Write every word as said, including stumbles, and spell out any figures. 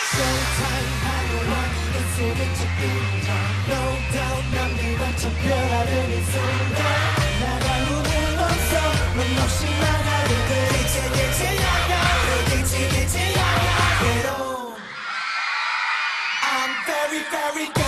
Showtime 하루와 이 속에 찍힌다. No doubt 난 네가 특별하는 이 순간 나가 오늘 없어 넌 없이 나가게 돼. 이제 이제야야 이제 이제야야 Get on I'm very very good